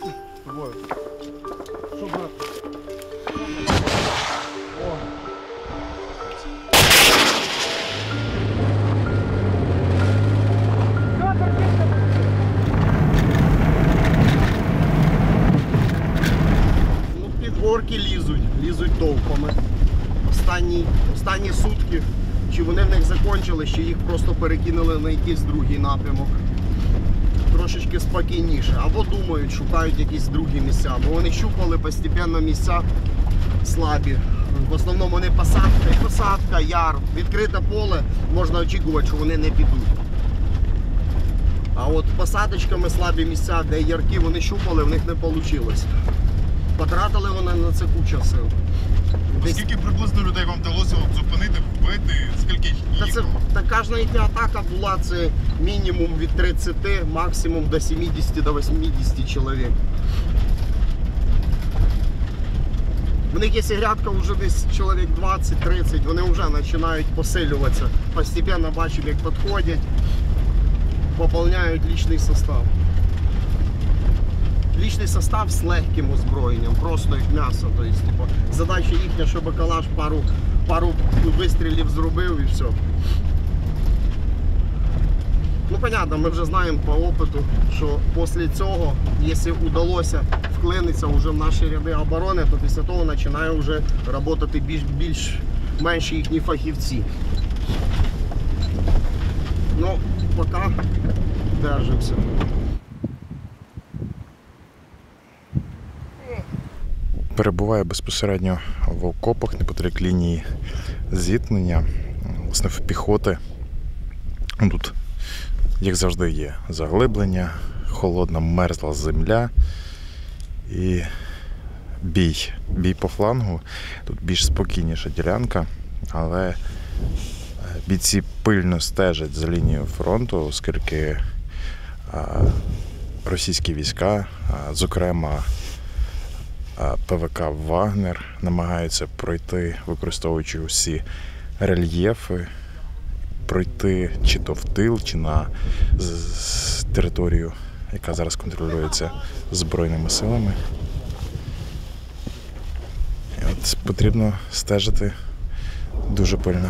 Двоє. Що брати? О. Ну, підгорки лізуть товпами. Останні сутки, чи вони в них закінчили, чи їх просто перекинули на якийсь другий напрямок. Трошечки спокійніше. Або думають, шукають якісь другі місця. Бо вони щупали постійно місця слабі. В основному вони посадка, яр, відкрите поле, можна очікувати, що вони не підуть. А от посадочками слабі місця, де ярки вони щупали, в них не вийшло. Потратили вони на це кучу сил. Скільки приблизно людей вам вдалося зупинити, вбити, скільки їх їхало? Кожна їхня атака була, це мінімум від 30, максимум до 70 до 80 чоловік. В них є грядка вже десь чоловік 20-30, вони вже починають посилюватися. Постепенно бачимо, як підходять, поповняють личний состав. Личний состав з легким озброєнням, просто як м'ясо. Тобто, задача їхня, щоб калаш пару вистрілів зробив і все. Ну, понятно, ми вже знаємо по опиту, що після цього, якщо вдалося вклинитися вже в наші ряди оборони, то після того починає вже працювати більш-менш їхні фахівці. Ну, поки держимося. Перебуваю безпосередньо в окопах неподалік лінії зіткнення, власне, в піхоти. Тут, як завжди, є заглиблення, холодна мерзла земля і бій по флангу. Тут більш спокійніша ділянка, але бійці пильно стежать за лінією фронту, оскільки російські війська, зокрема ПВК «Вагнер», намагаються пройти, використовуючи усі рельєфи, пройти чи то в тил, чи на територію, яка зараз контролюється Збройними силами. І от потрібно стежити дуже пильно.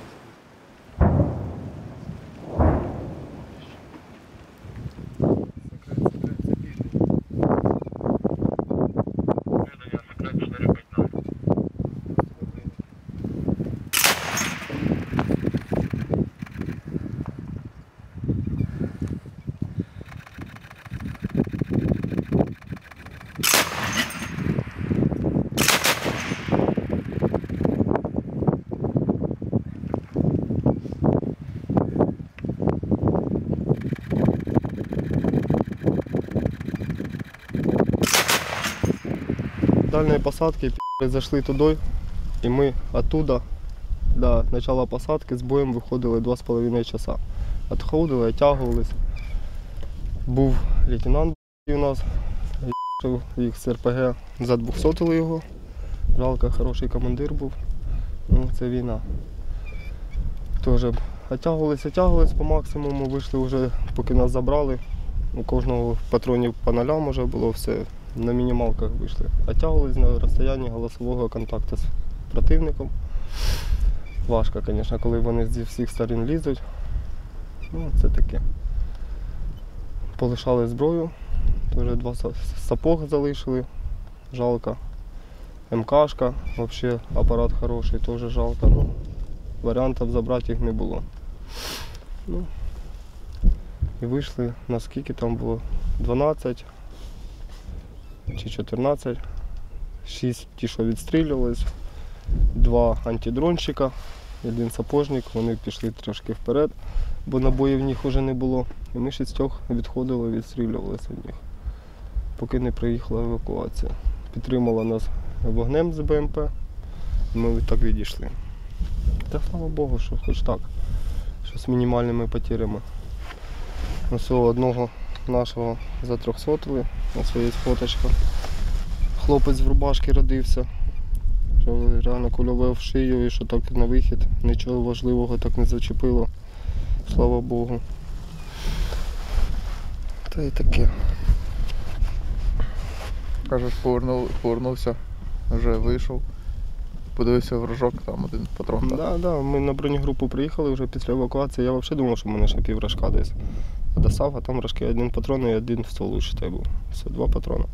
Дальние посадки зайшли туди, і ми оттуда до начала посадки з боєм виходили 2,5 часа. Відходили, оттягувались. Був лейтенант у нас, їх з РПГ, задвухсотили його. Жалко, хороший командир був. Ну, це війна. Теж оттягувались по максимуму, вийшли вже, поки нас забрали. У кожного патронів по нолям вже було все. На мінімалках вийшли. Оттягувались на розстоянні голосового контакту з противником. Важко, звісно, коли вони зі всіх сторін лізуть. Ну, це таке. Полишали зброю, теж 2 сапог залишили, жалко. МКшка, взагалі апарат хороший, теж жалко. Ну, варіантів забрати їх не було. Ну, і вийшли, наскільки там було? 12 чи 14, 6 ті, що відстрілювались, 2 антидронщика, 1 сапожник, вони пішли трошки вперед, бо набоїв в них вже не було. І ми 6 відходили, відстрілювалися від них, поки не приїхала евакуація. Підтримала нас вогнем з БМП, і ми так відійшли. Та слава Богу, що хоч так, що з мінімальними потерями. Ось одного нашого затрьохсотили на своїй фоточках. Хлопець в рубашці родився, що реально кульове в шию і що так на вихід нічого важливого так не зачепило. Слава Богу. Та й таке. кажеш, повернувся, вже вийшов. Подивився вражок, там один патрон. Так? Да, ми на бронегрупу приїхали вже після евакуації. Я взагалі думав, що в мене ще пів рожка десь. Достав, а там рожки один патрон і один в стволу ще був. Все, 2 патрони.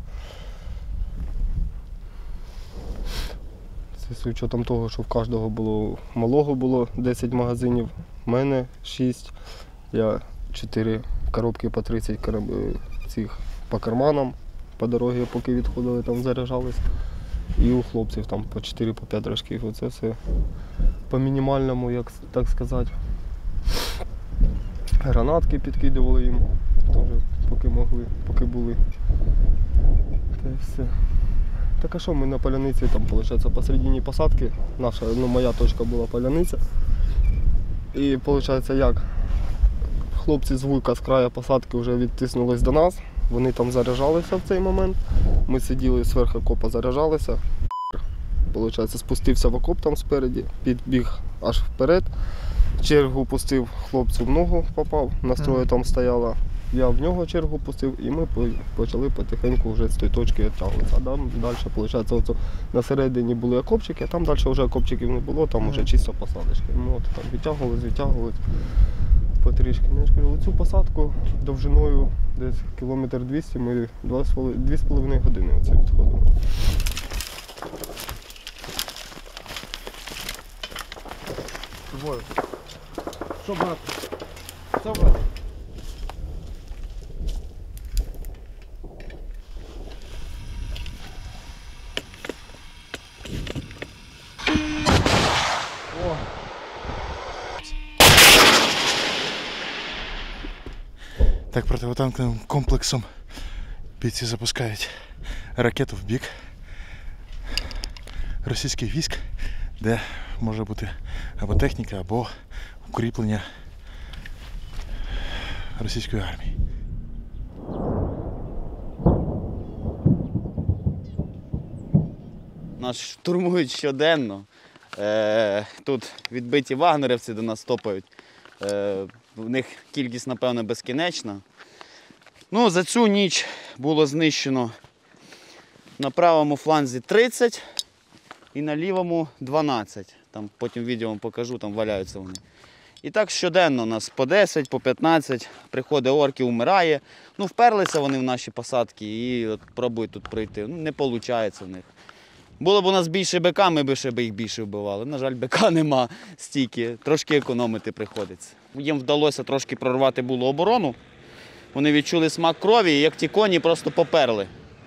Це з учетом того, що в кожного було малого було 10 магазинів, в мене 6. Я 4 коробки по 30 цих по карманам, по дорозі, поки відходили, там заряджались. І у хлопців там по 4-5 рожків. Оце все по мінімальному, як так сказати. Гранатки підкидували їм, теж поки могли, поки були. Та й все. Так а що, ми на поляниці, там, виходить, посередині посадки, наша, моя точка була поляниця. І виходить, як? Хлопці з вуйка з краю посадки вже відтиснулись до нас, вони там заряджалися в цей момент. Ми сиділи зверху окопа, заряджалися. Получається, спустився в окоп там спереді, підбіг аж вперед. Чергу пустив, хлопцю в ногу попав, настрою там стояла. Я в нього чергу пустив і ми почали потихеньку вже з тої точки відтягуватися. А там далі, виходить, на середині були окопчики, а там далі вже окопчиків не було, там вже чисто посадочки. Ми от там відтягувались потрішки. Я ж кажу, цю посадку довжиною десь кілометр 200 ми 2,5 години оце відходимо. Що, брат? Що, брат? Так, противотанковим комплексом бійці запускають ракету в бік російських військ, де може бути або техніка, або укріплення російської армії. Нас штурмують щоденно. Тут відбиті вагнерівці до нас топають. В них кількість, напевно, безкінечна. Ну, за цю ніч було знищено на правому фланзі 30 і на лівому 12. Там потім відео вам покажу, там валяються вони. І так щоденно у нас по 10, по 15, приходить орків, вмирає. Ну, вперлися вони в наші посадки і от пробують тут пройти. Ну, не виходить в них. Було б у нас більше БК, ми б ще їх більше вбивали. На жаль, БК нема стільки, трошки економити приходиться. Їм вдалося трошки прорвати було оборону. Вони відчули смак крові, і як ті коні просто поперли.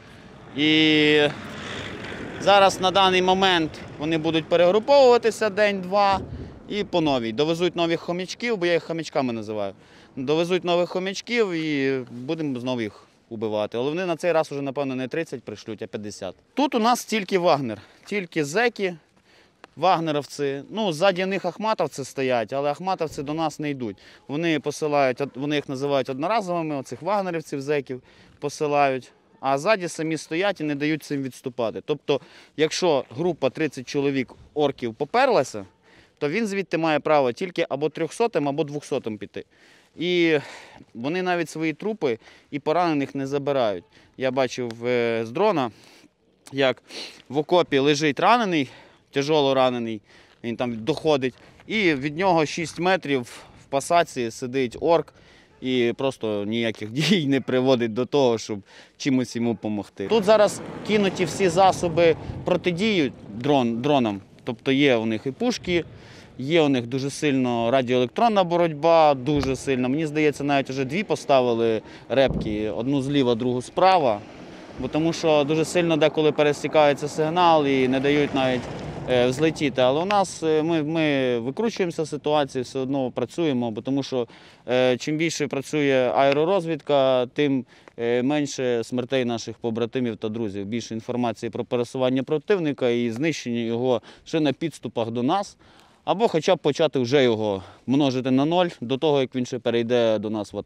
І зараз на даний момент вони будуть перегруповуватися день-два і по новій. Довезуть нових хомячків, бо я їх хомячками називаю. Довезуть нових хомячків і будемо знову їх убивати. Але вони на цей раз вже, напевно, не 30 пришлють, а 50. Тут у нас тільки Вагнер, тільки зеки, вагнеровці. Ну, ззаді них ахматовці стоять, але ахматовці до нас не йдуть. Вони посилають, вони їх називають одноразовими, оцих вагнерівців, зеків посилають. А ззаді самі стоять і не дають цим відступати. Тобто, якщо група 30 чоловік орків поперлася, то він звідти має право тільки або 300-м, або 200-м піти. І вони навіть свої трупи і поранених не забирають. Я бачив з дрона, як в окопі лежить ранений, тяжело ранений, він там доходить, і від нього 6 метрів в посадці сидить орк і просто ніяких дій не приводить до того, щоб чимось йому допомогти. Тут зараз кинуті всі засоби протидії дронам, тобто є у них і пушки, є у них дуже сильно радіоелектронна боротьба, дуже сильно. Мені здається, навіть вже 2 поставили репки, одну зліва, другу справа. Бо тому що дуже сильно деколи пересікається сигнал і не дають навіть взлетіти. Але у нас ми викручуємося з ситуації, все одно працюємо, бо тому що чим більше працює аеророзвідка, тим менше смертей наших побратимів та друзів. Більше інформації про пересування противника і знищення його ще на підступах до нас. Або хоча б почати вже його множити на 0 до того, як він ще перейде до нас в атаку.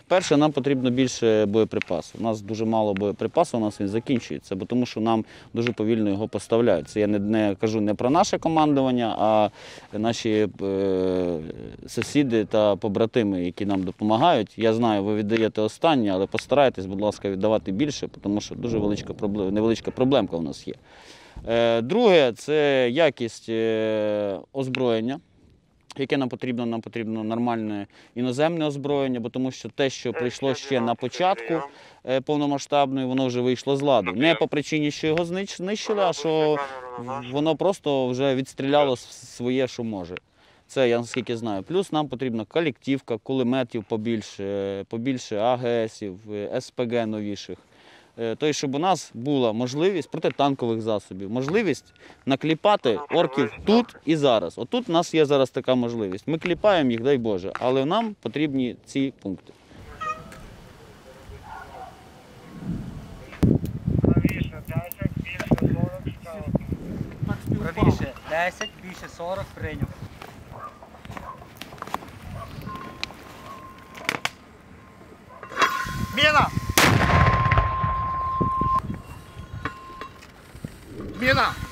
Перше, нам потрібно більше боєприпасу. У нас дуже мало боєприпасу, у нас він закінчується, бо тому що нам дуже повільно його поставляють. Це я не кажу не про наше командування, а наші сусіди та побратими, які нам допомагають. Я знаю, ви віддаєте останнє, але постарайтесь, будь ласка, віддавати більше, тому що дуже невеличка проблемка у нас є. Друге, це якість озброєння, яке нам потрібно нормальне іноземне озброєння, бо тому що те, що прийшло ще на початку повномасштабної, воно вже вийшло з ладу. Не по причині, що його знищили, а що воно просто вже відстріляло своє, що може. Це я наскільки знаю. Плюс нам потрібна колективка, кулеметів побільше АГСів, СПГ новіших. Тобто, щоб у нас була можливість протитанкових засобів, можливість накліпати орків тут і зараз. Отут у нас є зараз така можливість. Ми кліпаємо їх, дай Боже, але нам потрібні ці пункти. Правіше 10, більше 40, Правіше 10, більше 40, прийняв. Міна! Міна!